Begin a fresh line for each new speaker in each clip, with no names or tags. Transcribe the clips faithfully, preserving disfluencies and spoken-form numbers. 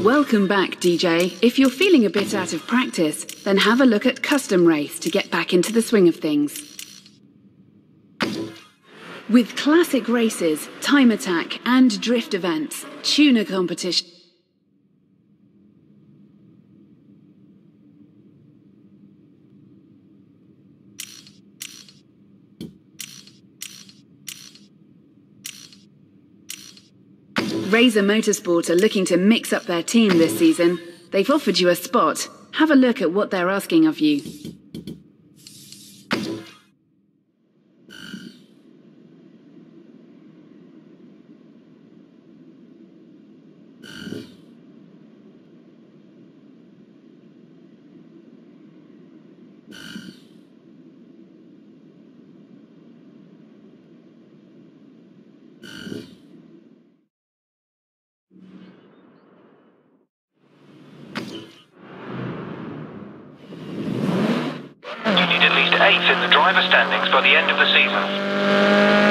Welcome back, D J. If you're feeling a bit out of practice, then have a look at Custom Race to get back into the swing of things. With classic races, time attack, and drift events, tuner competition. Razor Motorsport are looking to mix up their team this season. They've offered you a spot. Have a look at what they're asking of you.
Eighth in the driver standings by the end of the season.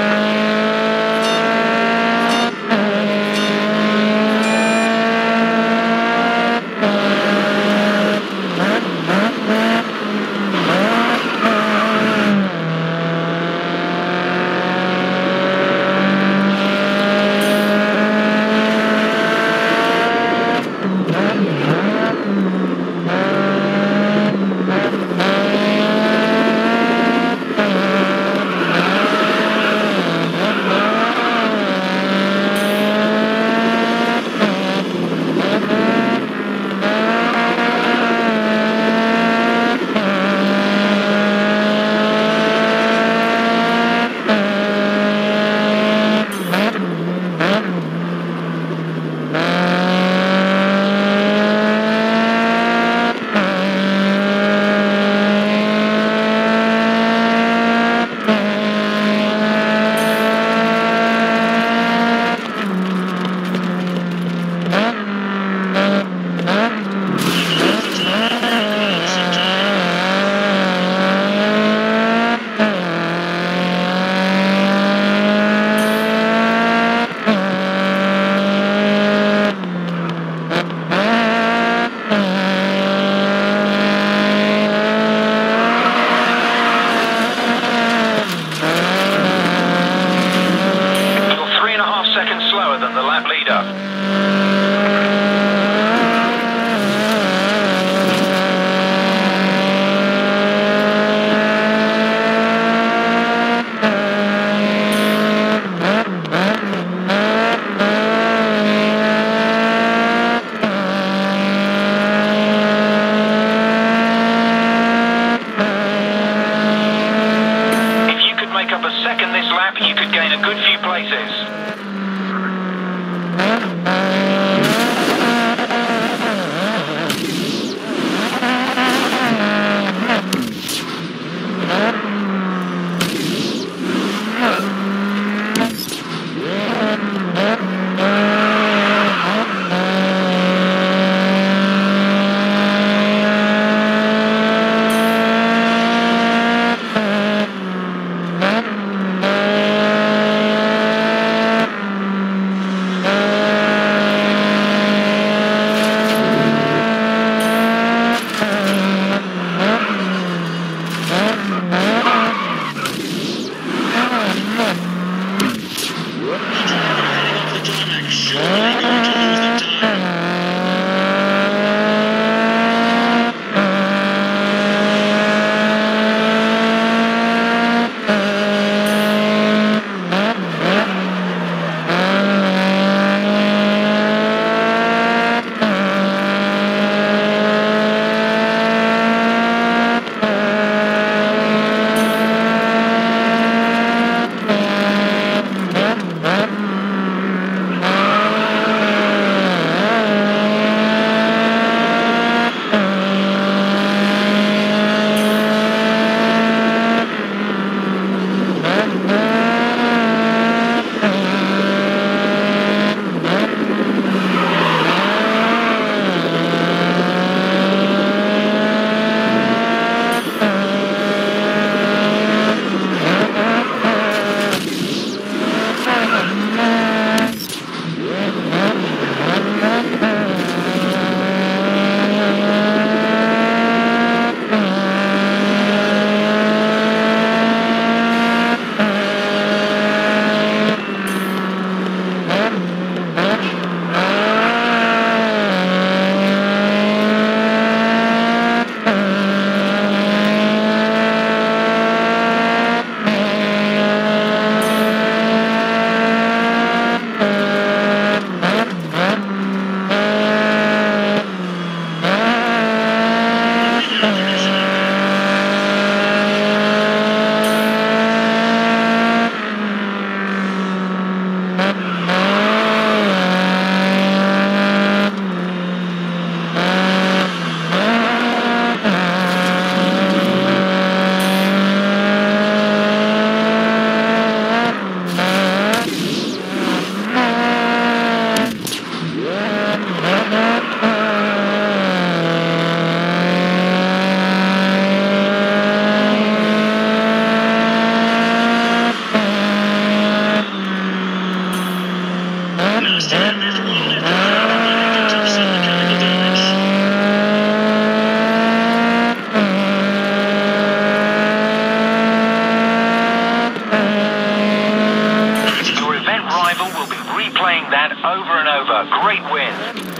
Your event rival will be replaying that over and over. Great win.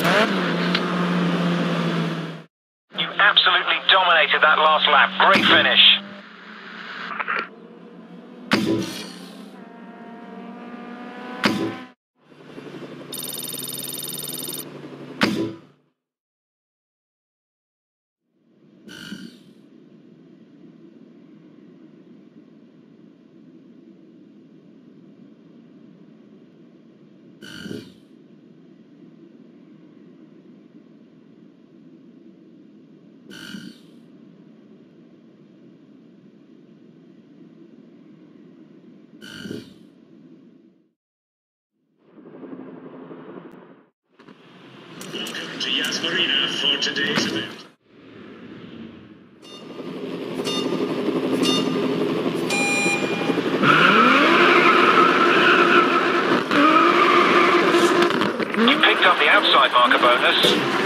You absolutely dominated that last lap. Great finish.
Welcome to Yas Marina for today's event.
You picked up the outside marker bonus.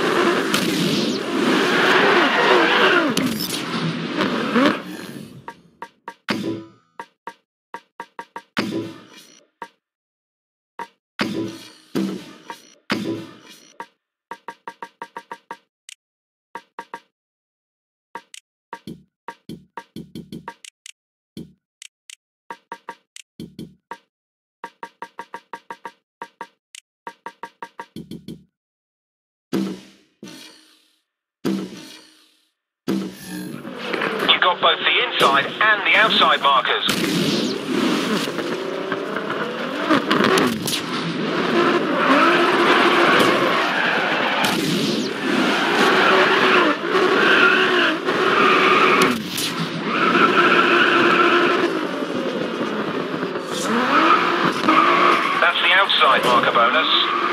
You got both the inside and the outside markers. That's the outside marker bonus.